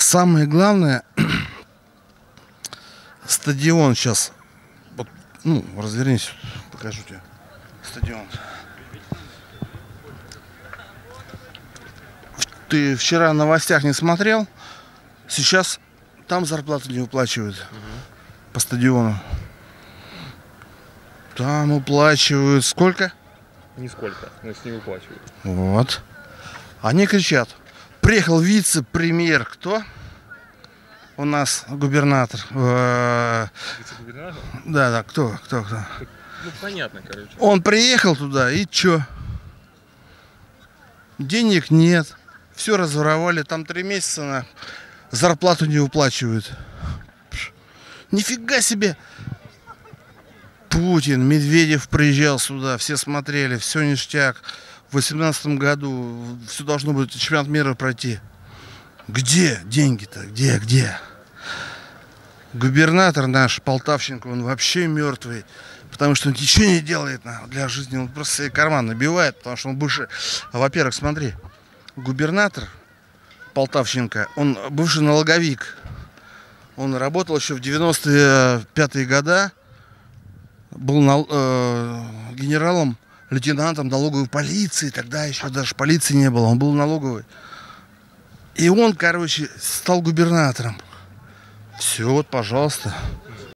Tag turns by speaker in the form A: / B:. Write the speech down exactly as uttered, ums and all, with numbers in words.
A: Самое главное, стадион сейчас. Вот, ну, развернись, покажу тебе стадион. Ты вчера в новостях не смотрел? Сейчас там зарплату не выплачивают угу. по стадиону. Там уплачивают сколько?
B: Нисколько, но если не выплачивают.
A: Вот. Они кричат. Приехал вице-премьер. Кто? У нас губернатор.
B: Вице-губернатор?
A: Да, да, кто, кто, кто?
B: Ну, понятно, короче.
A: Он приехал туда, и чё? Денег нет. Все разворовали. Там три месяца на зарплату не выплачивают. Нифига себе! Путин, Медведев приезжал сюда, все смотрели, все ништяк. В восемнадцатом году все должно будет чемпионат мира пройти. Где деньги-то? Где, где? Губернатор наш, Полтавченко, он вообще мертвый. Потому что он ничего не делает для жизни. Он просто себе карман набивает, потому что он бывший... Во-первых, смотри, губернатор Полтавченко, он бывший налоговик. Он работал еще в девяностые пятые годы. Был нал, э, генералом, лейтенантом налоговой полиции. Тогда еще даже полиции не было. Он был налоговый. И он, короче, стал губернатором. Все, вот, пожалуйста.